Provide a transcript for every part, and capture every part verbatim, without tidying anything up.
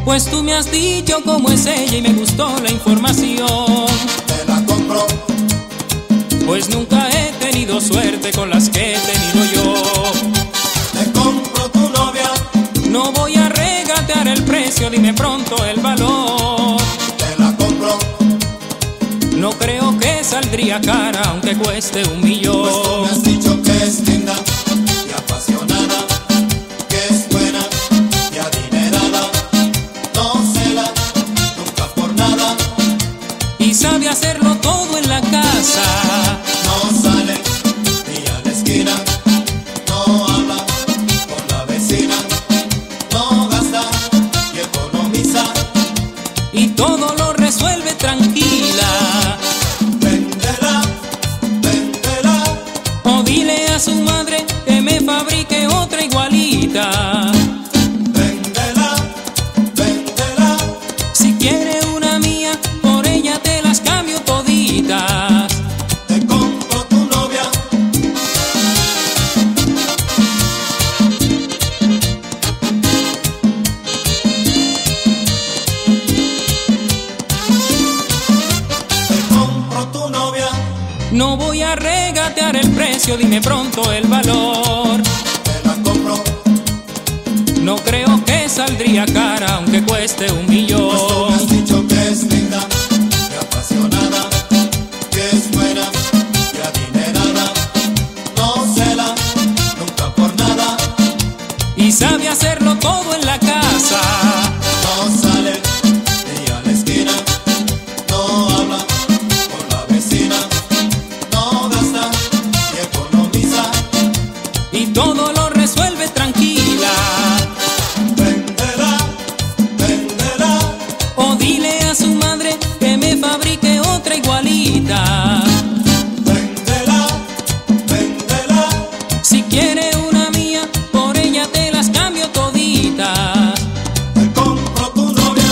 Pues tú me has dicho cómo es ella y me gustó la información. Te la compro, pues nunca he tenido suerte con las que he tenido yo. te compro tu novia, No voy a regatear el precio, dime pronto el valor. te la compro, No creo que saldría cara aunque cueste un millón. pues tú me has dicho que es linda y apasionada, que es buena y adinerada, no cela nunca por nada, Y sabe hacerlo todo en la casa. no sale ni a la esquina, no habla con la vecina, no gasta y economiza, Y todo lo resuelve tranquila. véndela, véndela, O dile a su madre que me fabrique otra igualita. véndela, véndela, Si quiere una mía, por ella te las cambio toditas. te compro tu novia, te compro tu novia, No voy a regatear el precio, dime pronto el valor. te la compro, No creo que saldría cara aunque cueste un pues tú me millón. has dicho que es linda y apasionada, que es buena y adinerada, no cela nunca por nada, Y sabe hacerlo todo en la casa. no sale ni a la esquina, no habla con la vecina, no gasta y economiza, Y todo lo resuelve tranquila. véndela, véndela, O dile a su madre que me fabrique otra igualita. véndela, véndela, Si quiere una mía, por ella te las cambio toditas. te compro tu novia,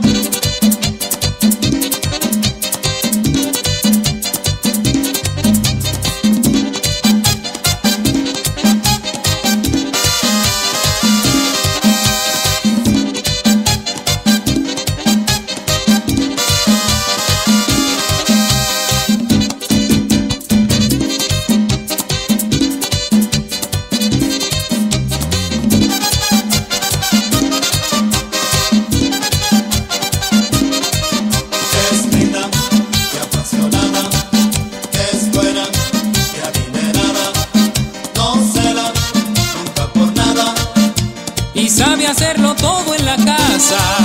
que es linda y apasionada, que es buena y adinerada, no cela nunca por nada, Y sabe hacerlo todo en la casa.